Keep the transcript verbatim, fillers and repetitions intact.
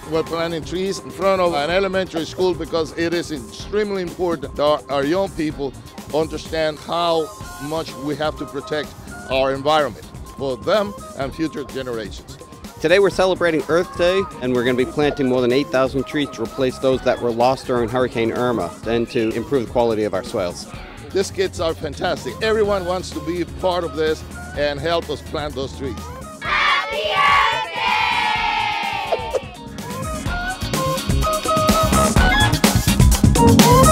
we're planting trees in front of an elementary school because it is extremely important that our, our young people understand how much we have to protect our environment for them and future generations. Today we're celebrating Earth Day, and we're going to be planting more than eight thousand trees to replace those that were lost during Hurricane Irma and to improve the quality of our soils. These kids are fantastic. Everyone wants to be part of this and help us plant those trees. Happy Earth Day!